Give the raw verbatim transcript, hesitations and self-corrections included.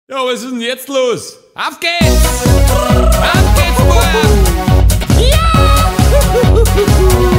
Ja, was ist denn jetzt los? Auf geht's! Auf geht's, Bub! Ja!